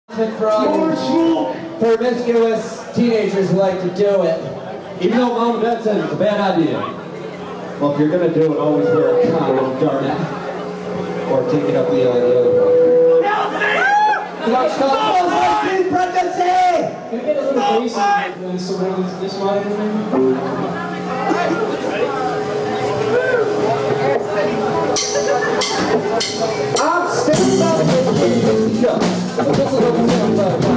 Promiscuous teenagers who like to do it. Even though Mom and Dad said it's a bad idea. Well, if you're gonna do it, always wear a condom, darn it. Or take it up the other one. Pregnancy! Can we get a little basic than someone this monitor maybe? I'm still not